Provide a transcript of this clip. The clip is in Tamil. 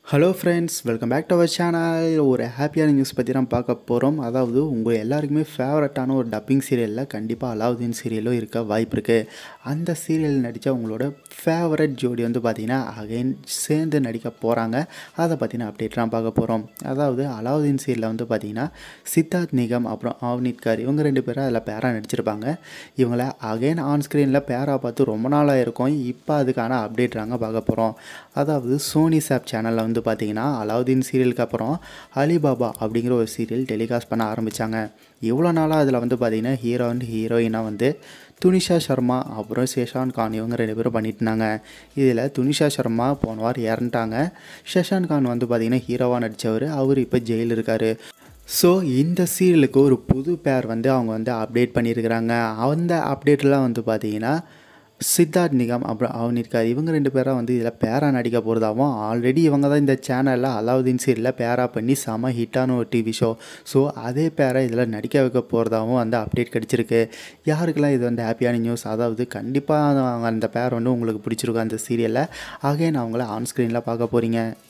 Hello friends, welcome back to our channel. ஒரு ஹாப்பியான நியூஸ் பற்றி தான் பார்க்க போகிறோம். அதாவது உங்கள் எல்லாருக்குமே ஃபேவரட்டான ஒரு டப்பிங் சீரியலில் கண்டிப்பாக அலாவுதீன் சீரியலும் இருக்க வாய்ப்பு இருக்குது. அந்த சீரியல் நடித்த உங்களோட ஃபேவரட் ஜோடி வந்து பார்த்திங்கன்னா அகைன் சேர்ந்து நடிக்க போகிறாங்க. அதை பற்றின அப்டேட்லாம் பார்க்க போகிறோம். அதாவது அலாவுதீன் சீரியலில் வந்து பார்த்திங்கன்னா சித்தார்த் நிகம் அப்புறம் அவனித் கார் இவங்க ரெண்டு பேரும் அதில் பேராக நடிச்சிருப்பாங்க. இவங்கள அகைன் ஆன் ஸ்க்ரீனில் பேராக பார்த்து ரொம்ப நாளாக இருக்கும். இப்போ அதுக்கான அப்டேட் நாங்கள் பார்க்க போகிறோம். அதாவது சோனி சாப் சேனலில் வந்து பார்த்தீங்கன்னா அலாவுதீன் சீரியலுக்கு அப்புறம் அலிபாபா அப்படிங்கிற ஒரு சீரியல் டெலிகாஸ்ட் பண்ண ஆரம்பித்தாங்க. இவ்வளோ நாளாக அதில் வந்து பார்த்திங்கன்னா ஹீரோ அண்ட் ஹீரோயினாக வந்து துனிஷா சர்மா அப்புறம் ஷெஷான் கான் இவங்க ரெண்டு பேரும் பண்ணிட்டு இருந்தாங்க. இதில் துனிஷா சர்மா போன வாரம் இறந்துட்டாங்க. ஷெஷான் கான் வந்து பார்த்திங்கன்னா ஹீரோவாக நடித்தவர், அவர் இப்போ ஜெயிலில் இருக்கார். ஸோ இந்த சீரியலுக்கு ஒரு புது பேர் வந்து அவங்க வந்து அப்டேட் பண்ணியிருக்கிறாங்க. அந்த அப்டேட்லாம் வந்து பார்த்திங்கன்னா சித்தார்த் நிகம் அப்புறம் அவனித் கார் இவங்க ரெண்டு பேராக வந்து இதில் பேராக நடிக்க போகிறதாகவும், ஆல்ரெடி இவங்க தான் இந்த சேனலில் அலாவுதீன் சீரியலில் பேராக பண்ணி செம ஹிட்டான ஒரு டிவி ஷோ. ஸோ அதே பேரை இதில் நடிக்க வைக்க போகிறதாகவும் வந்து அப்டேட் கிடச்சிருக்கு. யாருக்கெல்லாம் இது வந்து ஹாப்பியான நியூஸ். அதாவது கண்டிப்பாக அந்த பேர் வந்து உங்களுக்கு பிடிச்சிருக்கும் அந்த சீரியலில். அகைன் அவங்கள ஆன் ஸ்க்ரீனில் பார்க்க போகிறீங்க.